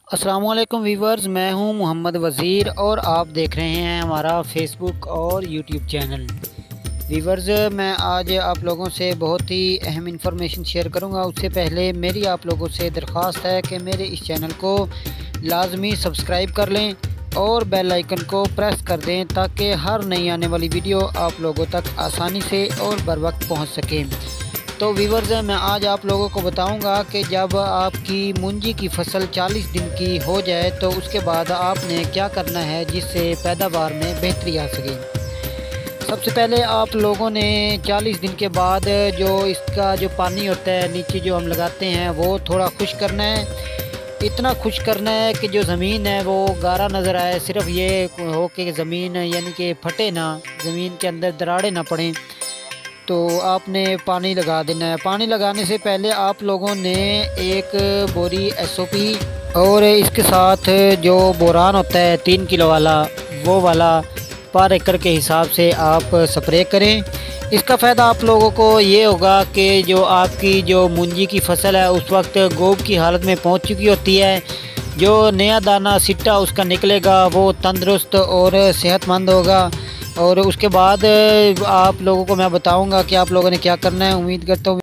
अस्सलामुअलैकुम वीवर्स, मैं हूं मोहम्मद वज़ीर और आप देख रहे हैं हमारा फेसबुक और यूट्यूब चैनल। वीवर्स, मैं आज आप लोगों से बहुत ही अहम इंफॉर्मेशन शेयर करूंगा। उससे पहले मेरी आप लोगों से दरख्वास्त है कि मेरे इस चैनल को लाजमी सब्सक्राइब कर लें और बेल आइकन को प्रेस कर दें ताकि हर नई आने वाली वीडियो आप लोगों तक आसानी से और बर वक्त पहुँच सके। तो व्यूवर्स, मैं आज आप लोगों को बताऊंगा कि जब आपकी मूंजी की फसल 40 दिन की हो जाए तो उसके बाद आपने क्या करना है जिससे पैदावार में बेहतरी आ सके। सबसे पहले आप लोगों ने 40 दिन के बाद जो इसका जो पानी होता है नीचे जो हम लगाते हैं वो थोड़ा खुश्क करना है। इतना खुश्क करना है कि जो ज़मीन है वो गारा नज़र आए। सिर्फ ये हो कि ज़मीन यानी कि फटे ना, ज़मीन के अंदर दरारें ना पड़ें, तो आपने पानी लगा देना है। पानी लगाने से पहले आप लोगों ने एक बोरी एसओपी और इसके साथ जो बोरान होता है 3 किलो वाला, वो वाला पर एकड़ के हिसाब से आप स्प्रे करें। इसका फ़ायदा आप लोगों को ये होगा कि जो आपकी जो मूंजी की फसल है उस वक्त गोब की हालत में पहुंच चुकी होती है। जो नया दाना सिट्टा उसका निकलेगा वो तंदुरुस्त और सेहतमंद होगा। और उसके बाद आप लोगों को मैं बताऊंगा कि आप लोगों ने क्या करना है। उम्मीद करता हूँ